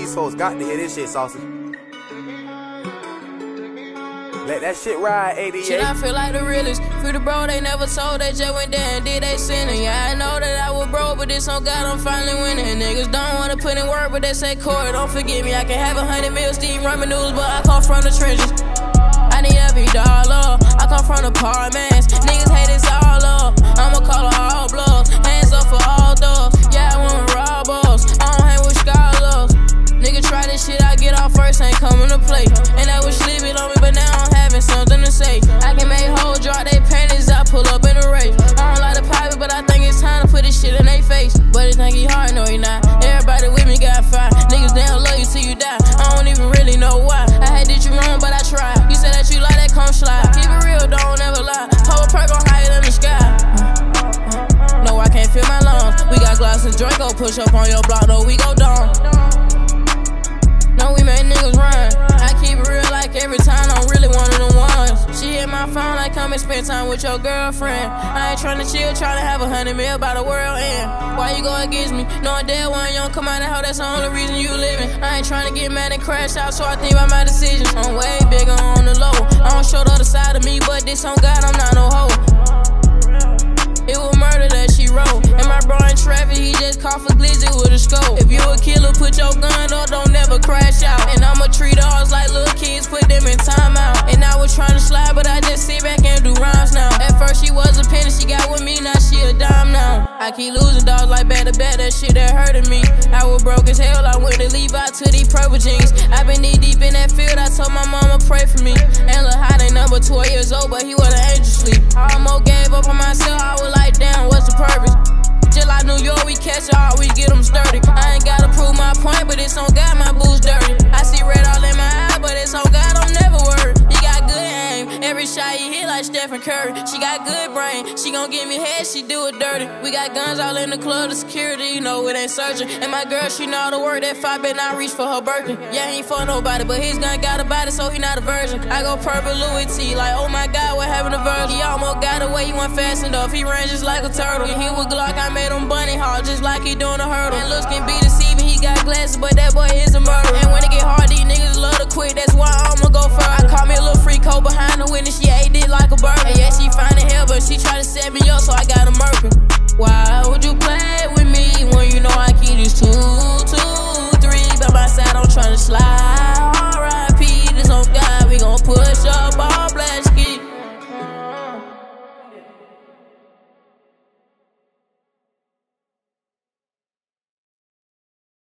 These folks got to hear this shit, sausage. Let that shit ride, 88. Shit, I feel like the realest. Free the bro, they never told, they just went there and did they sinning. Yeah, I know that I was broke, but this on God, I'm finally winning. Niggas don't wanna put in work, but they say, Corey, don't forget me. I can have 100 mil Steve Ramen noodles, but I come from the trenches. I need every dollar. I come from the apartments. Niggas hate this all up. I'ma call her all bluffs. Hands up for all thugs. Yeah, I wanna rob us. I don't hang with scholars. Nigga try this shit, I get off first, ain't coming to play. And that was sleeping on me, but now I'm having something to say. I can make hoes drop they panties, I pull up in a race. I don't like the private, but I think it's time to put this shit in they face. But they think he hard, no he not. Everybody with me got fired. Niggas damn love you till you die. I don't even really know why. I had did you wrong, but I tried. You said that you like that, come slide. Keep it real, don't ever lie. Hold a perk on higher than the sky. No, I can't feel my lungs. We got glass and Draco, push up on your block, no, we go down. No, we make niggas run. I keep it real like every time, I'm really one of the ones. She hit my phone like, come and spend time with your girlfriend. I ain't tryna chill, tryna have 100 mil by the world end. Why you go against me? Knowing dead when you don't come out of hell, that's the only reason you living. I ain't tryna get mad and crash out, so I think about my decisions. I'm way bigger on the low. I don't show the other side of me, but this on God, I'm not no hoe. It was murder that she wrote. And my bro in traffic, he just caught for glizzy with a scope. If you a killer, put your gun up, don't never crash out. And I'ma treat ours like little kids, put them in timeout. And I was trying to slide, but I just sit back and do rhymes now. At first she was a penny, she got with me, now she a dime now. I keep losing dogs like back to back, that shit that hurting me. I was broke as hell, I went to leave out to these purple jeans. I been knee deep in that field, I told my mama pray for me. And look how they number 12 years old, but he was an angel sleep. I almost gave up on myself, I was like, damn, what's the purpose? Just like New York, we catch all, we get them sturdy. I ain't gotta prove my point, but it's on God, my boots dirty. I see red all in my eye, but it's on God, I'm never worried. He got good aim, every shot he hit like Stephen Curry. She got good brain, she gon' give me head, she do it dirty. We got guns all in the club, the security, you know it ain't searching. And my girl, she know how to work, that 5 better not reach for her Birkin. Yeah, he ain't for nobody, but his gun got a body, so he not a virgin. I go purple Louis T, like oh my God, what happened to Virgil? He almost got away, he went fast enough, he ran just like a turtle. And he with Glock, I made him bunny hard, just like he doing a hurdle. And looks can be deceiving, he got glasses, but that boy is a murderer. And when it get hard, these niggas love to quit, that's why I'ma go further. I caught me a little freak hoe behind the witness, she ate it like a bird. And yeah, she fine as hell, but she try to set me up, so I got a murder.